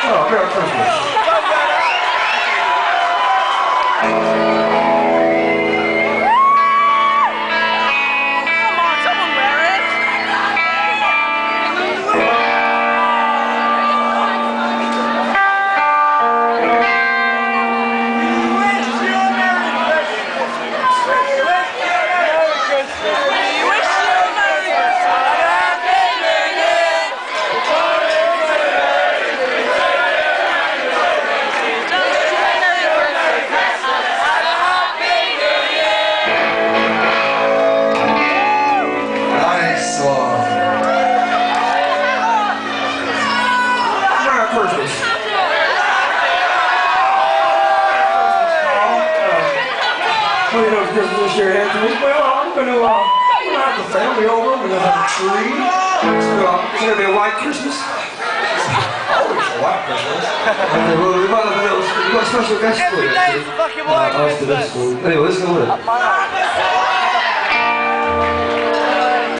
Merry Christmas. Well, you know, Christmas this year, Anthony. Well, we're gonna have the family over. We're gonna have a tree. It's gonna be a white Christmas. Always a white Christmas. Okay, well, we might have a little special guest for you. Every day is fucking white Christmas. Anyway, let's go with it.